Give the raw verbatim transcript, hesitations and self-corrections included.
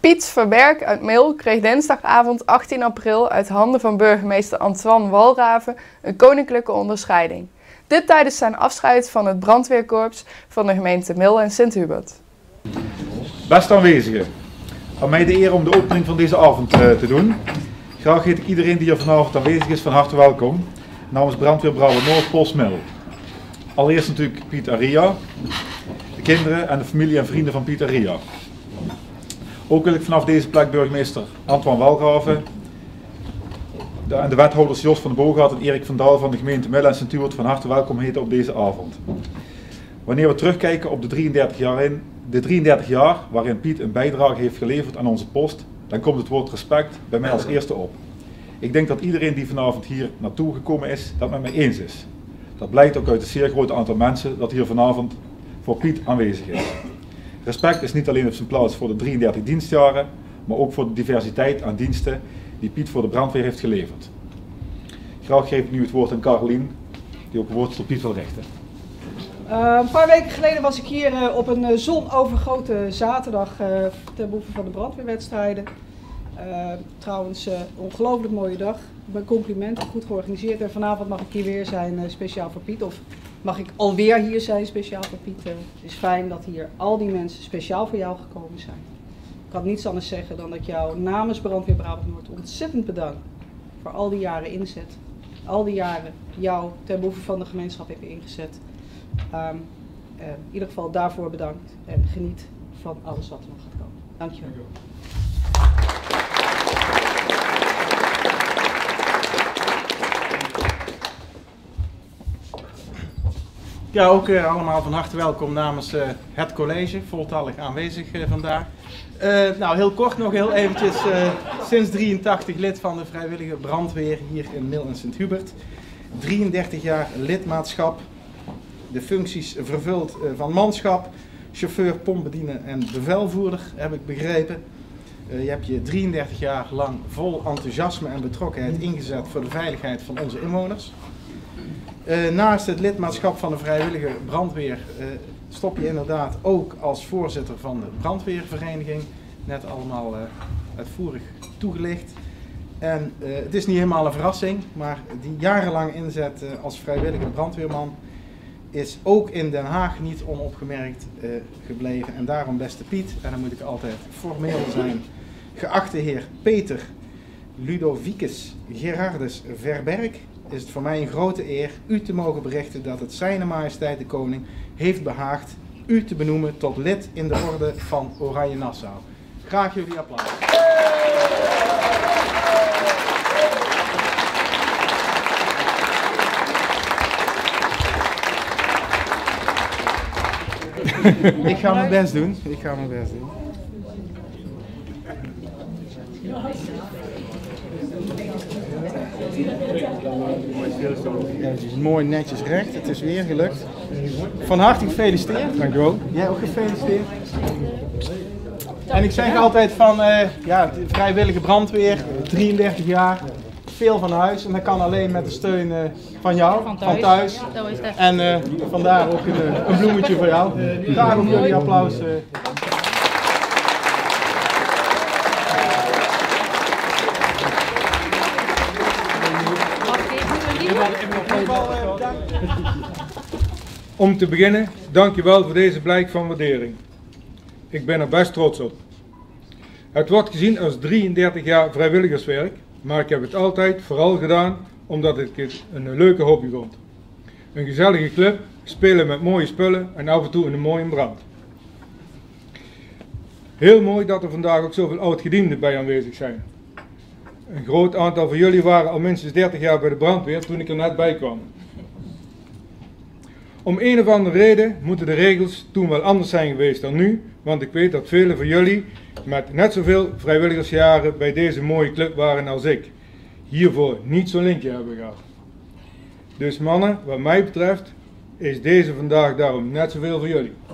Piet Verberg uit Meel kreeg dinsdagavond achttien april uit handen van burgemeester Antoine Walraven een koninklijke onderscheiding. Dit tijdens zijn afscheid van het brandweerkorps van de gemeente Meel en Sint-Hubert. Beste aanwezigen, aan mij de eer om de opening van deze avond uh, te doen. Graag heet ik iedereen die hier vanavond aanwezig is van harte welkom. Namens Brandweer Brabant-Noord, Postmil. Allereerst natuurlijk Piet en Ria, de kinderen en de familie en vrienden van Piet en Ria. Ook wil ik vanaf deze plek burgemeester Antoine Walraven de, en de wethouders Jos van de Boogaard en Erik van Daal van de gemeente Mil en Sint-Hubert van harte welkom heten op deze avond. Wanneer we terugkijken op de drieëndertig jaar, in, de drieëndertig jaar waarin Piet een bijdrage heeft geleverd aan onze post, dan komt het woord respect bij mij als eerste op. Ik denk dat iedereen die vanavond hier naartoe gekomen is, dat met mij eens is. Dat blijkt ook uit het zeer grote aantal mensen dat hier vanavond voor Piet aanwezig is. Respect is niet alleen op zijn plaats voor de drieëndertig dienstjaren, maar ook voor de diversiteit aan diensten die Piet voor de brandweer heeft geleverd. Graag geef ik nu het woord aan Carolien, die ook een woord tot Piet wil richten. Uh, een paar weken geleden was ik hier uh, op een uh, zonovergoten zaterdag uh, ten behoeve van de brandweerwedstrijden. Uh, trouwens, uh, ongelooflijk mooie dag. Mijn complimenten, goed georganiseerd. En vanavond mag ik hier weer zijn, uh, speciaal voor Piet. Of mag ik alweer hier zijn, speciaal voor Piet. Uh, het is fijn dat hier al die mensen speciaal voor jou gekomen zijn. Ik kan niets anders zeggen dan dat ik jou namens Brandweer Brabant-Noord ontzettend bedank voor al die jaren inzet. Al die jaren jou ten behoeve van de gemeenschap heb ingezet. Um, uh, in ieder geval daarvoor bedankt en geniet van alles wat er nog gaat komen. Dankjewel. Ja, ook uh, allemaal van harte welkom namens uh, het college, voltallig aanwezig uh, vandaag. Uh, nou, heel kort nog heel eventjes, uh, sinds drieëntachtig lid van de vrijwillige brandweer hier in Mil en Sint-Hubert. drieëndertig jaar lidmaatschap, de functies vervuld uh, van manschap, chauffeur, pompbediener en bevelvoerder, heb ik begrepen. Uh, je hebt je drieëndertig jaar lang vol enthousiasme en betrokkenheid ingezet voor de veiligheid van onze inwoners. Uh, naast het lidmaatschap van de vrijwillige brandweer uh, stop je inderdaad ook als voorzitter van de brandweervereniging. Net allemaal uh, uitvoerig toegelicht. En uh, het is niet helemaal een verrassing, maar die jarenlang inzet uh, als vrijwillige brandweerman is ook in Den Haag niet onopgemerkt uh, gebleven. En daarom, beste Piet, en dan moet ik altijd formeel zijn, geachte heer Peter Ludovicus Gerardus Verberg, is het voor mij een grote eer u te mogen berichten dat het Zijne Majesteit de Koning heeft behaagd u te benoemen tot lid in de orde van Oranje Nassau. Graag jullie applaus. Ik ga mijn best doen. Ik ga mijn best doen. Ja, het is mooi netjes recht. Het is weer gelukt. Van harte gefeliciteerd. Dank u wel. Jij ook gefeliciteerd. En ik zeg altijd van uh, ja, de vrijwillige brandweer, drieëndertig jaar, veel van huis. En dat kan alleen met de steun uh, van jou, van thuis. Van thuis. En uh, vandaar ook een, een bloemetje voor jou. Daarom jullie applaus. Uh. Om te beginnen, dankjewel voor deze blijk van waardering. Ik ben er best trots op. Het wordt gezien als drieëndertig jaar vrijwilligerswerk, maar ik heb het altijd vooral gedaan omdat ik het een leuke hobby vond. Een gezellige club, spelen met mooie spullen en af en toe een mooie brand. Heel mooi dat er vandaag ook zoveel oud-gedienden bij aanwezig zijn. Een groot aantal van jullie waren al minstens dertig jaar bij de brandweer toen ik er net bij kwam. Om een of andere reden moeten de regels toen wel anders zijn geweest dan nu, want ik weet dat velen van jullie met net zoveel vrijwilligersjaren bij deze mooie club waren als ik. Hiervoor niet zo'n linkje hebben gehad. Dus mannen, wat mij betreft, is deze vandaag daarom net zoveel voor jullie.